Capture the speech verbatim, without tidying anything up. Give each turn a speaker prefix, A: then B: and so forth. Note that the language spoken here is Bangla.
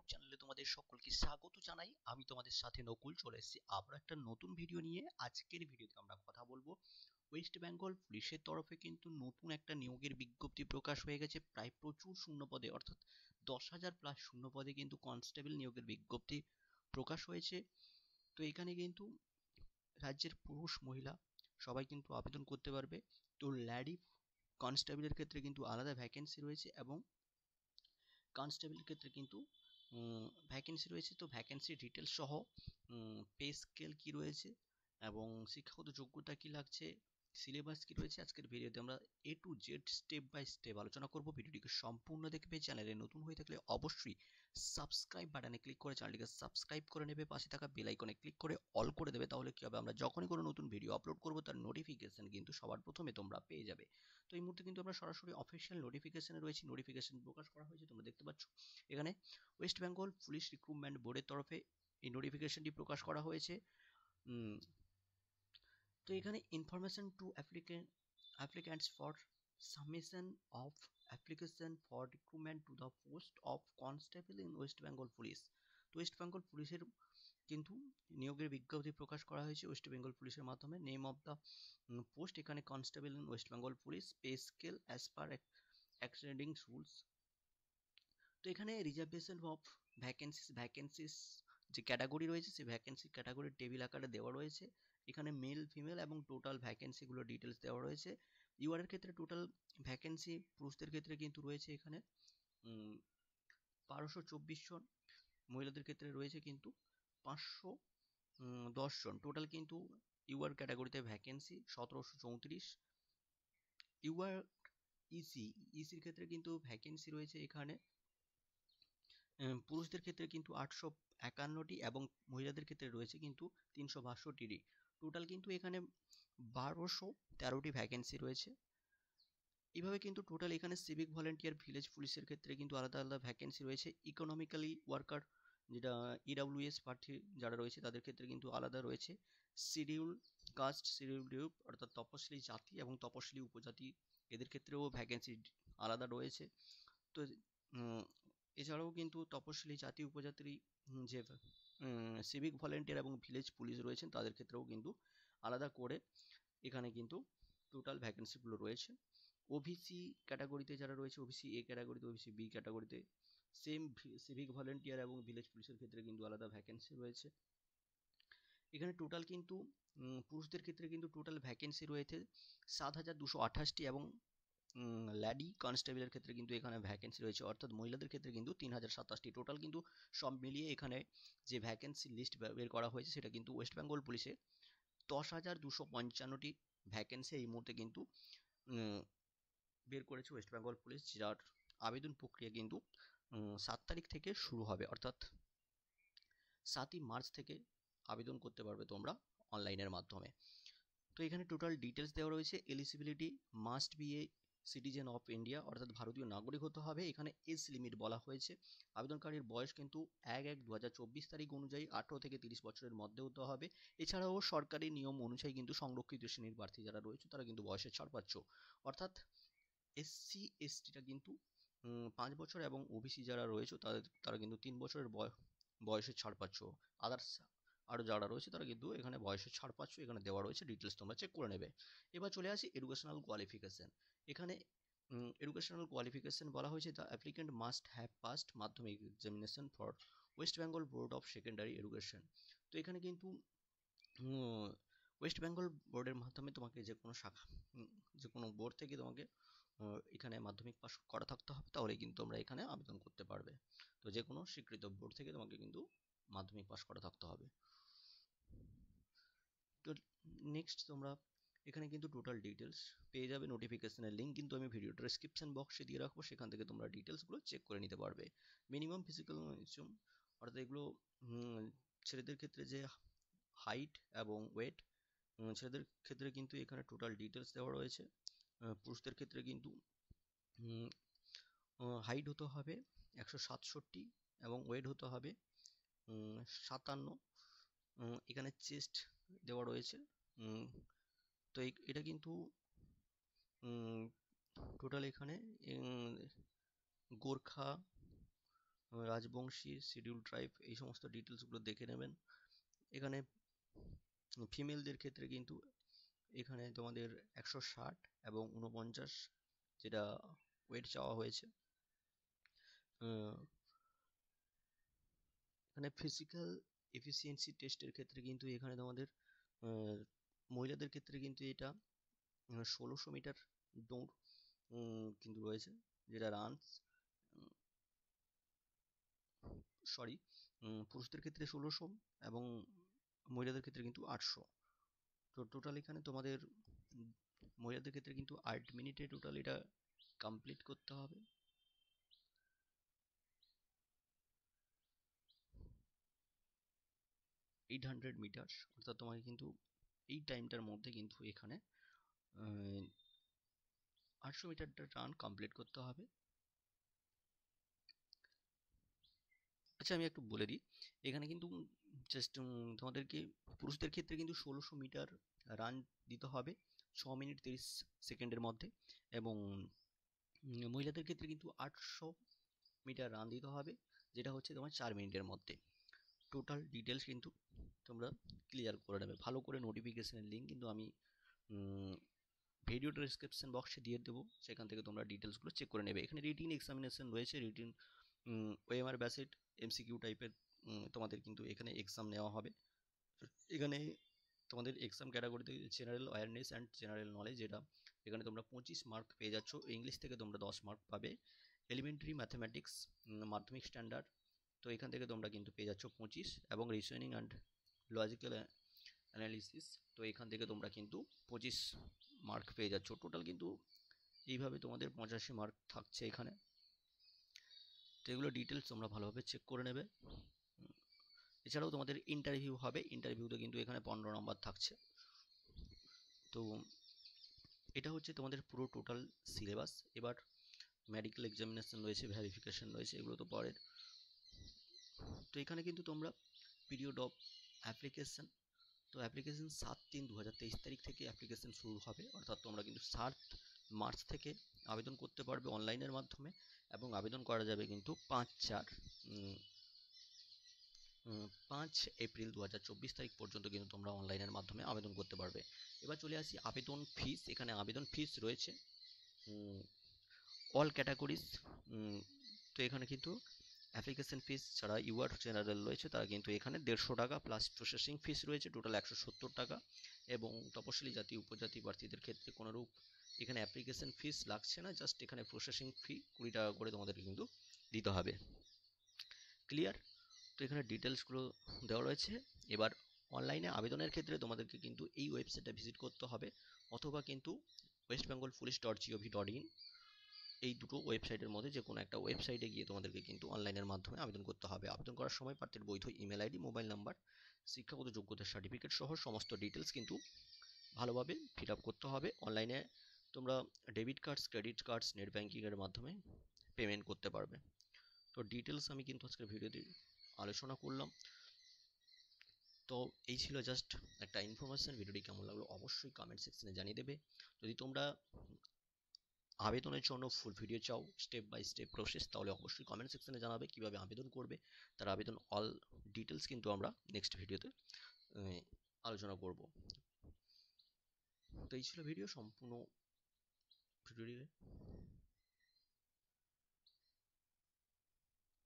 A: চ্যানেলে তোমাদের সকলকে স্বাগত জানাই। আমি তোমাদের সাথে নকুল চলে এসেছি আবার একটা নতুন ভিডিও নিয়ে। আজকের ভিডিওতে আমরা কথা বলবো ওয়েস্ট বেঙ্গল পুলিশের তরফে কিন্তু নতুন একটা নিয়োগের বিজ্ঞপ্তি প্রকাশ হয়ে গেছে। প্রায় প্রচুর শূন্য পদে অর্থাৎ দশ হাজার প্লাস শূন্য পদে কিন্তু কনস্টেবল নিয়োগের বিজ্ঞপ্তি প্রকাশ হয়েছে। তো এখানে কিন্তু রাজ্যের পুরুষ মহিলা সবাই কিন্তু আবেদন করতে পারবে। তো ল্যাডি কনস্টেবলের ক্ষেত্রে কিন্তু আলাদা ভ্যাকেন্সি রয়েছে এবং কনস্টেবলের ক্ষেত্রে কিন্তু ভ্যাকেন্সি রয়েছে। তো ভ্যাকেন্সি ডিটেলস সহ পে স্কেল কি রয়েছে এবং শিক্ষাগত যোগ্যতা কি লাগছে, সিলেবাস কি রয়েছে, আজকের ভিডিওতে আমরা A to Z step by step আলোচনা করব। ভিডিওটিকে সম্পূর্ণ দেখবে। চ্যানেলে নতুন হয়ে থাকলে অবশ্যই সাবস্ক্রাইব বাটনে ক্লিক করে চ্যানেলটিকে সাবস্ক্রাইব করে নেবে, পাশে থাকা বেল আইকনে ক্লিক করে অল করে দেবে। তাহলে কি হবে, আমরা যখনই কোনো নতুন ভিডিও আপলোড করব তার নোটিফিকেশন কিন্তু সবার প্রথমে তোমরা পেয়ে যাবে। তো এই মুহূর্তে কিন্তু আমরা সরাসরি অফিসিয়াল নোটিফিকেশনে রয়েছি। নোটিফিকেশন প্রকাশ করা হয়েছে, তোমরা দেখতে পাচ্ছ এখানে ওয়েস্ট বেঙ্গল পুলিশ রিক্রুটমেন্ট বোর্ডের তরফে এই নোটিফিকেশনটি প্রকাশ করা হয়েছে। তো এখানে information to applicant applicants for submission of application for recruitment to the post of constable in West Bengal police. তো ওয়েস্ট বেঙ্গল পুলিশের কিন্তু নিয়োগের বিজ্ঞপ্তি প্রকাশ করা হয়েছে ওয়েস্ট বেঙ্গল পুলিশের মাধ্যমে। নেম অফ দ্য পোস্ট এখানে constable in West Bengal police, pay scale as per ascending rules. তো এখানে রিজার্ভেশন অফ ভ্যাকেন্সিস ভ্যাকেন্সিস যে ক্যাটাগরি রয়েছে সেই ভ্যাকেন্সি ক্যাটাগরির টেবিল আকারে দেওয়া রয়েছে। এখানে মেল ফিমেল এবং টোটাল ভ্যাকেন্সিগুলো ডিটেলস দেওয়া রয়েছে। ইউআরের ক্ষেত্রে টোটাল ভ্যাকেন্সি পুরুষদের ক্ষেত্রে কিন্তু রয়েছে এখানে বারোশো চব্বিশ জন, মহিলাদের ক্ষেত্রে রয়েছে কিন্তু পাঁচশো দশ জন। টোটাল কিন্তু ইউআর ক্যাটাগরিতে ভ্যাকেন্সি সতেরোশো চৌত্রিশ। ইউআর ইসি ইসির ক্ষেত্রে কিন্তু ভ্যাকেন্সি রয়েছে এখানে পুরুষদের ক্ষেত্রে কিন্তু আটশো একান্নটি এবং মহিলাদের ক্ষেত্রে রয়েছে কিন্তু তিনশো বাষট্টিটি। টোটাল কিন্তু এখানে বারোশো তেরোটি ভ্যাকেন্সি রয়েছে। এইভাবে কিন্তু টোটাল এখানে সিভিক ভলেন্টিয়ার, ভিলেজ পুলিশের ক্ষেত্রে কিন্তু আলাদা আলাদা ভ্যাকেন্সি রয়েছে। ইকোনমিক্যালি ওয়ার্কার যেটা ইডাব্লিউএস প্রার্থী যারা রয়েছে তাদের ক্ষেত্রে কিন্তু আলাদা রয়েছে। শিডিউল কাস্ট, শিডিউল গ্রুপ অর্থাৎ তপশিলি জাতি এবং তপশিলি উপজাতি এদের ক্ষেত্রেও ভ্যাকেন্সি আলাদা রয়েছে। তো এছাড়াও কিন্তু তপশিলি জাতি উপজাতির যে সিভিক ভলেন্টিয়ার এবং ভিলেজ পুলিশ রয়েছেন তাদের ক্ষেত্রেও কিন্তু আলাদা করে এখানে কিন্তু টোটাল ভ্যাকেন্সিগুলো রয়েছে। ওবিসি ক্যাটাগরিতে যারা রয়েছে, ওবিসি এ ক্যাটাগরিতে, ওবিসি বি ক্যাটাগরিতে সেম সিভিক ভলেন্টিয়ার এবং ভিলেজ পুলিশের ক্ষেত্রে কিন্তু আলাদা ভ্যাকেন্সি রয়েছে। এখানে টোটাল কিন্তু পুরুষদের ক্ষেত্রে কিন্তু টোটাল ভ্যাকেন্সি রয়েছে সাত হাজার দুশো আঠাশটি এবং ল্যাডি কনস্টেবলের ক্ষেত্রে কিন্তু এখানে ভ্যাকেন্সি রয়েছে অর্থাৎ মহিলাদের ক্ষেত্রে কিন্তু তিন হাজার সাতাশটি। টোটাল কিন্তু সব মিলিয়ে এখানে যে ভ্যাকেন্সি লিস্ট বের করা হয়েছে সেটা কিন্তু ওয়েস্ট বেঙ্গল পুলিশে দশ হাজার দুশো পঞ্চান্নটি ভ্যাকেন্সি এই মুহূর্তে কিন্তু বের করেছে ওয়েস্ট বেঙ্গল পুলিশ, যার আবেদন প্রক্রিয়া কিন্তু সাত তারিখ থেকে শুরু হবে অর্থাৎ সাতই মার্চ থেকে আবেদন করতে পারবে তোমরা অনলাইনের মাধ্যমে। তো এখানে টোটাল ডিটেলস দেওয়া রয়েছে। Eligibility must be a citizen of India অর্থাৎ ভারতীয় নাগরিক হতে হবে। এখানে এজ লিমিট বলা হয়েছে। আবেদনকারীর বয়স কিন্তু এক এক দু হাজার চব্বিশ তারিখ অনুযায়ী আঠেরো থেকে তিরিশ বছরের মধ্যে হতে হবে। এছাড়াও সরকারি নিয়ম অনুযায়ী কিন্তু সংরক্ষিত শ্রেণীর প্রার্থী যারা রয়েছে তারা কিন্তু বয়সের ছাড় পাচ্ছ, অর্থাৎ এসসি এসটিটা কিন্তু পাঁচ বছর এবং ওবিসি যারা রয়েছে তাদের তারা কিন্তু তিন বছরের বয়সের ছাড় পাচ্ছ। আদার্স আরও যারা রয়েছে তারা কিন্তু এখানে বয়সের ছাড় পাচ্ছ, এখানে দেওয়া রয়েছে, ডিটেলস তোমরা চেক করে নেবে। এবার চলে আসি এডুকেশনাল কোয়ালিফিকেশান। এখানে এডুকেশনাল কোয়ালিফিকেশান বলা হয়েছে the applicant must have passed Madhyamik examination for West Bengal board of secondary education. তো এখানে কিন্তু ওয়েস্ট বেঙ্গল বোর্ডের মাধ্যমে তোমাকে যে কোনো শাখা যে কোনো বোর্ড থেকে তোমাকে এখানে মাধ্যমিক পাস করা থাকতে হবে, তাহলে কিন্তু তোমরা এখানে আবেদন করতে পারবে। তো যে কোনো স্বীকৃত বোর্ড থেকে তোমাকে কিন্তু মাধ্যমিক পাস করা থাকতে হবে। তো নেক্সট তোমরা এখানে কিন্তু টোটাল ডিটেলস পেয়ে যাবে। নোটিফিকেশনের লিঙ্ক কিন্তু আমি ভিডিও ডেসক্রিপশন বক্সে দিয়ে রাখবো, সেখান থেকে তোমরা ডিটেলসগুলো চেক করে নিতে পারবে। মিনিমাম ফিজিক্যাল অর্থাৎ এগুলো ছেলেদের ক্ষেত্রে যে হাইট এবং ওয়েট, ছেলেদের ক্ষেত্রে কিন্তু এখানে টোটাল ডিটেলস দেওয়া রয়েছে। পুরুষদের ক্ষেত্রে কিন্তু হাইট হতে হবে একশো সাতষট্টি এবং ওয়েট হতে হবে সাতান্ন। এখানে চেস্ট দেওয়া রয়েছে। তো এটা কিন্তু টোটাল এখানে গোর্খা রাজবংশী, শিডিউল ট্রাইব, এই সমস্ত ডিটেলসগুলো দেখে নেবেন। এখানে ফিমেলদের ক্ষেত্রে কিন্তু এখানে তোমাদের একশো ষাট এবং উনপঞ্চাশ যেটা ওয়েট চাওয়া হয়েছে। এখানে ফিজিক্যাল এফিসিয়েন্সি টেস্টের ক্ষেত্রে কিন্তু এখানে তোমাদের মহিলাদের ক্ষেত্রে কিন্তু এটা ষোলোশো মিটার দৌড় কিন্তু রয়েছে, যেটা রানস, সরি পুরুষদের ক্ষেত্রে ষোলোশো এবং মহিলাদের ক্ষেত্রে কিন্তু আটশো। তো টোটাল এখানে তোমাদের মহিলাদের ক্ষেত্রে কিন্তু আট মিনিটে টোটাল এটা কমপ্লিট করতে হবে। এইট হান্ড্রেড মিটার, অর্থাৎ তোমাকে কিন্তু এই টাইমটার মধ্যে কিন্তু এখানে আটশো মিটারটা রান কমপ্লিট করতে হবে। আচ্ছা আমি একটু বলে দিই, এখানে কিন্তু জাস্ট তোমাদেরকে পুরুষদের ক্ষেত্রে কিন্তু ষোলোশো মিটার রান দিতে হবে ছ মিনিট তিরিশ সেকেন্ডের মধ্যে, এবং মহিলাদের ক্ষেত্রে কিন্তু আটশো মিটার রান দিতে হবে, যেটা হচ্ছে তোমার চার মিনিটের মধ্যে। টোটাল ডিটেলস কিন্তু তোমরা ক্লিয়ার করে নেবে ভালো করে। নোটিফিকেশনের লিঙ্ক কিন্তু আমি ভিডিও ডেসক্রিপশন বক্সে দিয়ে দেবো, সেখান থেকে তোমরা ডিটেলসগুলো চেক করে নেবে। এখানে রিটিন এক্সামিনেশন রয়েছে, রিটিন ওএমআর বেসিড এমসিকিউ টাইপের তোমাদের কিন্তু এখানে এক্সাম নেওয়া হবে। এখানে তোমাদের এক্সাম ক্যাটাগরিতে general awareness and general knowledge, যেটা এখানে তোমরা পঁচিশ মার্ক পেয়ে যাচ্ছ। ইংলিশ থেকে তোমরা দশ মার্ক পাবে। এলিমেন্টারি ম্যাথামেটিক্স মাধ্যমিক স্ট্যান্ডার্ড, তো এখান থেকে তোমরা কিন্তু পেয়ে যাচ্ছ পঁচিশ, এবং রিজনিং অ্যান্ড লজিক্যাল অ্যানালিসিস, তো এখান থেকে তোমরা কিন্তু পঁচিশ মার্ক পেয়ে যাচ্ছ। টোটাল কিন্তু এইভাবে তোমাদের পঁচাশি মার্ক থাকছে এখানে। তো এগুলো ডিটেলস তোমরা ভালোভাবে চেক করে নেবে। এছাড়াও তোমাদের ইন্টারভিউ হবে, ইন্টারভিউতে কিন্তু এখানে পনেরো নম্বর থাকছে। তো এটা হচ্ছে তোমাদের পুরো টোটাল সিলেবাস। এবার মেডিকেল এক্সামিনেশন রয়েছে, ভেরিফিকেশন রয়েছে, এগুলো তো পরের। তো এখানে কিন্তু তোমরা পিরিয়ড অফ অ্যাপ্লিকেশন, তো অ্যাপ্লিকেশন সাত তিন দু হাজার তেইশ তারিখ থেকে অ্যাপ্লিকেশন শুরু হবে, অর্থাৎ তোমরা কিন্তু সাত মার্চ থেকে আবেদন করতে পারবে অনলাইনের মাধ্যমে, এবং আবেদন করা যাবে কিন্তু পাঁচ চার পাঁচ এপ্রিল দু হাজার চব্বিশ তারিখ পর্যন্ত কিন্তু তোমরা অনলাইনের মাধ্যমে আবেদন করতে পারবে। এবার চলে আসি আবেদন ফিস। এখানে আবেদন ফিস রয়েছে অল ক্যাটাগরিজ। তো এখানে কিন্তু অ্যাপ্লিকেশন ফিস ছাড়া ইউআর জেনারেল রয়েছে, তারা কিন্তু এখানে দেড়শো টাকা প্লাস প্রসেসিং ফিস রয়েছে, টোটাল একশো সত্তর টাকা। এবং তপশিলি জাতি উপজাতি প্রার্থীদের ক্ষেত্রে কোনোরূপ এখানে অ্যাপ্লিকেশন ফিস লাগছে না, জাস্ট এখানে প্রসেসিং ফি কুড়ি টাকা করে তোমাদেরকে কিন্তু দিতে হবে। ক্লিয়ার? তো এখানে ডিটেলসগুলো দেওয়া রয়েছে। এবার অনলাইনে আবেদনের ক্ষেত্রে তোমাদেরকে কিন্তু এই ওয়েবসাইটটা ভিজিট করতে হবে, অথবা কিন্তু West Bengal police dot GOV dot in, এই দুটো ওয়েবসাইটের মধ্যে যে কোনো একটা ওয়েবসাইটে গিয়ে তোমাদেরকে কিন্তু অনলাইনের মাধ্যমে আবেদন করতে হবে। আবেদন করার সময় প্রার্থীর বৈধ ইমেল আইডি, মোবাইল নাম্বার, শিক্ষাগত যোগ্যতার সার্টিফিকেট সহ সমস্ত ডিটেলস কিন্তু ভালোভাবে ফিল আপ করতে হবে। অনলাইনে তোমরা debit cards, credit cards, net ব্যাঙ্কিংয়ের মাধ্যমে পেমেন্ট করতে পারবে। তো ডিটেলস আমি কিন্তু আজকের ভিডিওতে আলোচনা করলাম। তো এই ছিল জাস্ট একটা ইনফরমেশন। ভিডিওটি কেমন লাগলো অবশ্যই কমেন্ট সেকশনে জানিয়ে দেবে। যদি তোমরা আবেদনের জন্য ফুল ভিডিও চাও, স্টেপ বাই স্টেপ প্রসেস, তাহলে অবশ্যই কমেন্ট সেকশনে জানাবে কিভাবে আবেদন করবে। তার আবেদন অল ডিটেলস কিন্তু আমরা নেক্সট ভিডিওতে আলোচনা করব। তো এই ছিল ভিডিও, সম্পূর্ণ ভিডিও